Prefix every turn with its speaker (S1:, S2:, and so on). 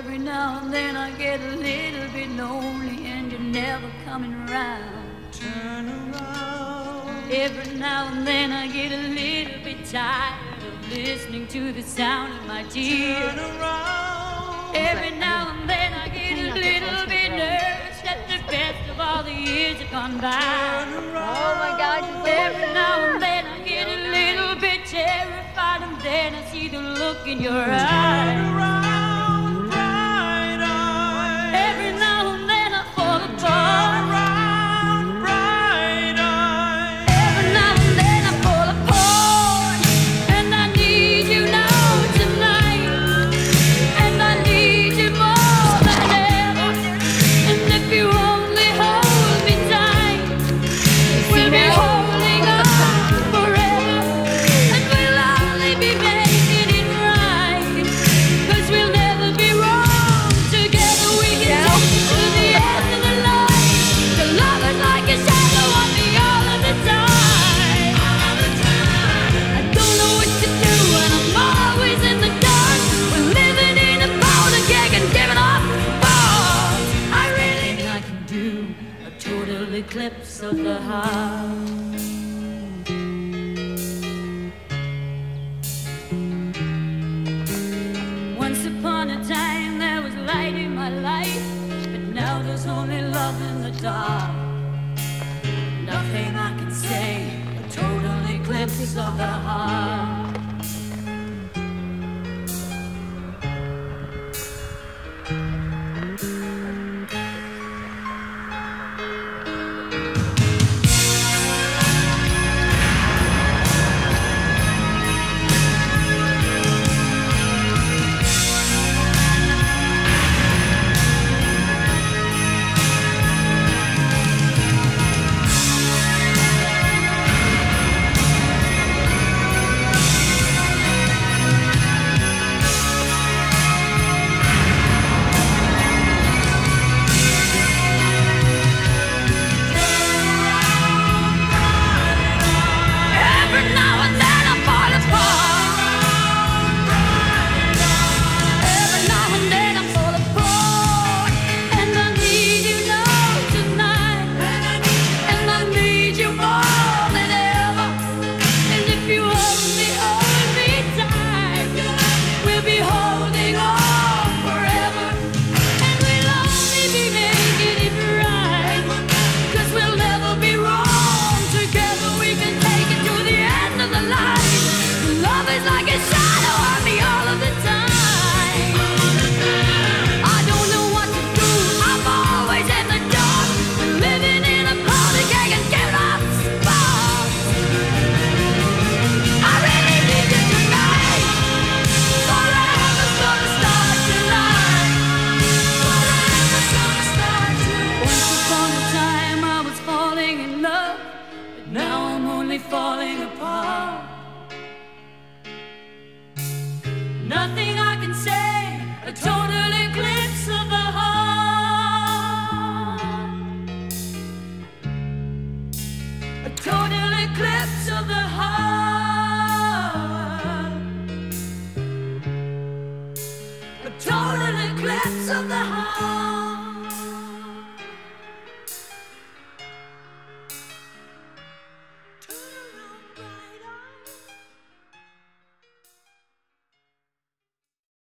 S1: Every now and then I get a little bit lonely and you're never coming around.
S2: Turn around.
S1: Every now and then I get a little bit tired of listening to the sound of my tears.
S2: Turn around.
S1: Every now and then I get a little bit nervous that the best of all the years have gone by.
S2: Turn around.
S3: Oh my God,
S1: Every now and then I get a little bit terrified, and then I see the look in your eyes.
S2: Turn around, bright eyes.
S1: Every now and then I fall
S2: Turn
S1: apart.
S2: around, bright eyes.
S1: Every now and then I fall apart, and I need you now tonight, and I need you more than ever. And if you only hold me tight, we'll be holding on forever, and we'll only be making it right, 'cause we'll never be wrong. Together we can take it to the end of the line. The love is like a shadow on me all of the time. I don't know what to do and I'm always in the dark. We're living in a powder keg and giving off balls. I really think I can do a total eclipse of the heart. Once upon a time there was light in my life, but now there's only love in the dark. Nothing I can say, a total eclipse of the heart. Every now and then I fall apart. Every now and then I fall apart, and I need you now tonight, and I need you more than ever. And if you only hold me tight, we'll be holding on forever, and we'll only be making it right, 'cause we'll never be wrong. Together we can take it to the end of the line. Love is like a shadow on me all of the time. I don't know what to do, I'm always in the dark. Living in a powder keg and giving off sparks. I really need you tonight. Forever's gonna start tonight. Forever's gonna start tonight. Once upon a time I was falling in love, but now I'm only falling apart. Nothing I can say, a total eclipse of the heart. A total eclipse of the heart. A total eclipse of the heart.